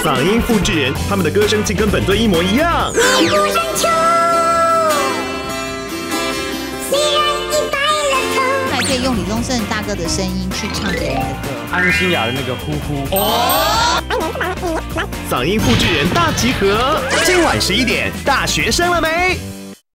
嗓音复制人，他们的歌声竟跟本尊一模一样。 你不认穷，虽然已白了头。 还可以用李宗盛大哥的声音去唱别人的歌。 安心雅的那个呼呼。 哦，嗓音复制人大集合，今晚11点，大学生了没？